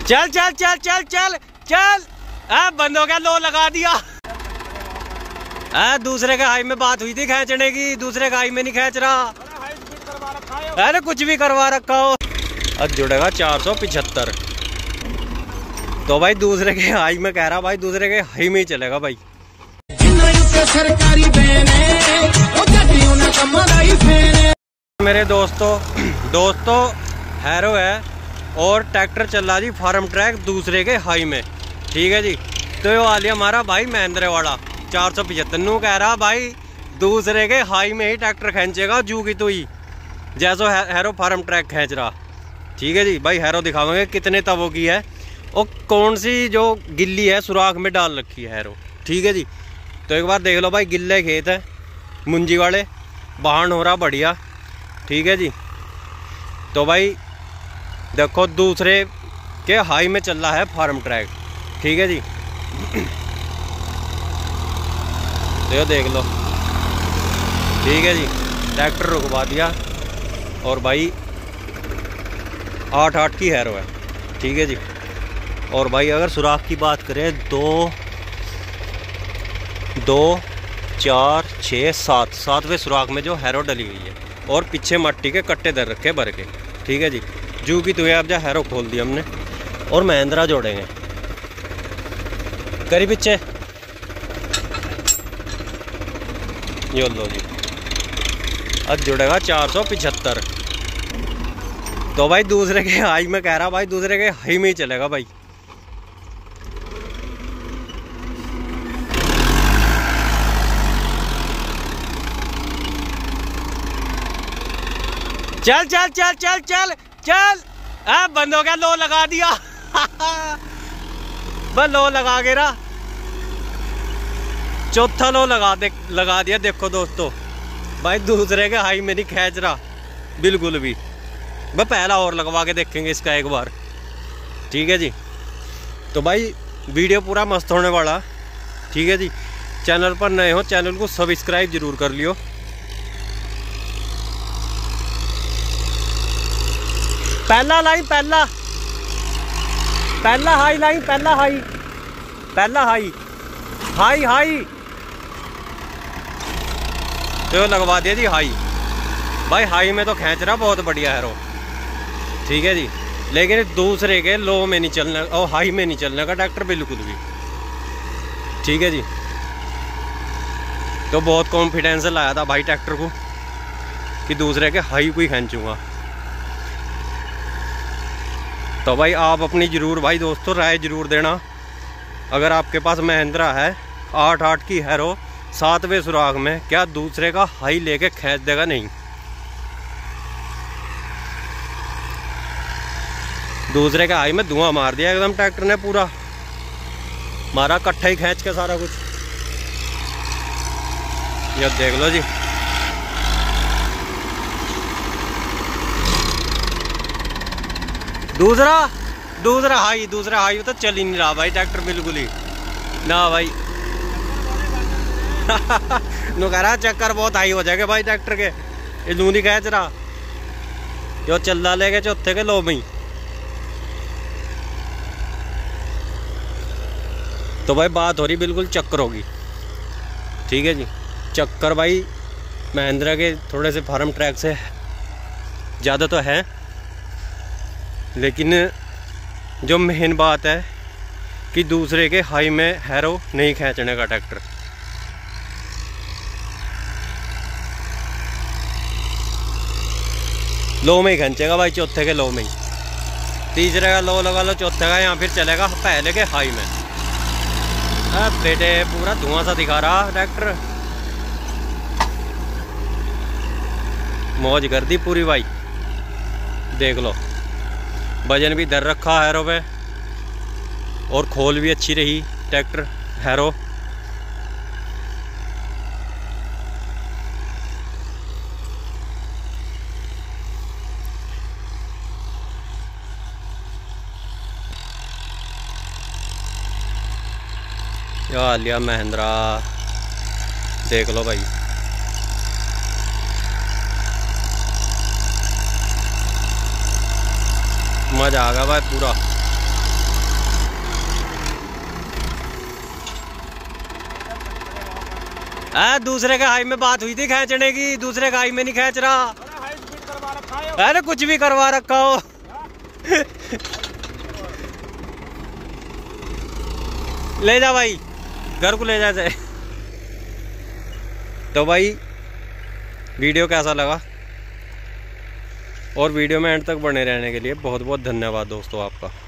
चल चल चल चल चल चल। बंद हो गया, लो लगा दिया। दूसरे के हाई में बात हुई थी खींचने की, दूसरे का हाई में नहीं खींच रहा। अरे कुछ भी करवा रखा हो। अब जुड़ेगा 475। तो भाई दूसरे के हाई में कह रहा, भाई दूसरे के हाई में ही चलेगा भाई। मेरे दोस्तों हैरो है और ट्रैक्टर चल रहा जी फार्म ट्रैक दूसरे के हाई में, ठीक है जी। तो ये वाली हमारा भाई महेंद्र वाला 475 नू कह रहा भाई दूसरे के हाई में ही ट्रैक्टर खींचेगा जू की तो ही, जैसो हैरो फार्म ट्रैक खींच रहा, ठीक है जी। भाई हैरो दिखावेंगे कितने तवों की है और कौन सी जो गिल्ली है सुराख में डाल रखी है हैरो, ठीक है जी। तो एक बार देख लो भाई, गिल्ले खेत है मुंजी वाले, बहान हो रहा बढ़िया, ठीक है जी। तो भाई देखो दूसरे के हाई में चल रहा है फार्म ट्रैक, ठीक है जी। तो देख लो, ठीक है जी। ट्रैक्टर रुकवा दिया और भाई 8-8 की हैरो है, ठीक है जी। और भाई अगर सुराख की बात करें 2, 4, 6, 7 सातवें सुराख में जो हैरो डली हुई है और पीछे मट्टी के कट्टे दर रखे भर के, ठीक है जी। जू की तो अब जा हैरो खोल दिया हमने और महिंद्रा जोड़ेंगे करी पीछे, यो लो जी। अब जुड़ेगा 475। तो भाई दूसरे के हाई में कह रहा, भाई दूसरे के हाई में ही चलेगा भाई। चल चल चल चल चल चल। बंद हो गया, लो लगा दिया। बस लो लगा के रहा, चौथा लो लगा दिया। देखो दोस्तों भाई दूसरे के हाई में नहीं खींच रहा बिल्कुल भी। बस पहला और लगवा के देखेंगे इसका एक बार, ठीक है जी। तो भाई वीडियो पूरा मस्त होने वाला, ठीक है जी। चैनल पर नए हो चैनल को सब्सक्राइब जरूर कर लियो। पहला लाइन, पहला हाई लाइन, पहला हाई हाई तो लगवा दिया जी हाई। भाई हाई में तो खींच रहा बहुत बढ़िया हैरो, ठीक है जी। लेकिन दूसरे के लो में नहीं चलने और हाई में नहीं चलने का ट्रैक्टर बिल्कुल भी, ठीक है जी। तो बहुत कॉन्फिडेंस से लाया था भाई ट्रैक्टर को कि दूसरे के हाई को ही खींचूंगा। तो भाई आप अपनी ज़रूर भाई दोस्तों राय ज़रूर देना। अगर आपके पास महिंद्रा है 8-8 की हैरो 7वें सुराख में, क्या दूसरे का हाई लेके खींच देगा? नहीं, दूसरे का हाई में धुआं मार दिया एकदम ट्रैक्टर ने, पूरा मारा कट्ठा ही खींच के सारा कुछ। ये देख लो जी। दूसरा हाई तो चल ही नहीं रहा भाई ट्रैक्टर बिल्कुल ही ना भाई। नु कह रहा चक्कर बहुत हाई हो जाएगा भाई ट्रैक्टर के, ये लूनी खींच रहा जो चल रहा लेके चौथे के लो में। तो भाई बात हो रही बिल्कुल चक्कर होगी, ठीक है जी। चक्कर भाई महिंद्रा के थोड़े से फार्म ट्रैक से ज़्यादा तो है, लेकिन जो मेन बात है कि दूसरे के हाई में हैरो नहीं खींचने का ट्रैक्टर। लो में ही खींचेगा भाई, चौथे के लो में ही। तीसरे का लो लगा लो, चौथे का यहाँ फिर चलेगा पहले के हाई में। बेटे पूरा धुआं सा दिखा रहा ट्रैक्टर, मौज कर दी पूरी भाई। देख लो वजन भी धर रखा हैरो पे और खोल भी अच्छी रही ट्रैक्टर हैरो। या लिया महिंद्रा, देख लो भाई। मजा आ गया भाई पूरा। दूसरे का हाई में बात हुई थी खींचने की, दूसरे का हाई में नहीं खींच रहा। अरे कुछ भी करवा रखा हो। ले जा भाई, घर को ले जा जाए। तो भाई वीडियो कैसा लगा, और वीडियो में एंड तक बने रहने के लिए बहुत बहुत धन्यवाद दोस्तों आपका।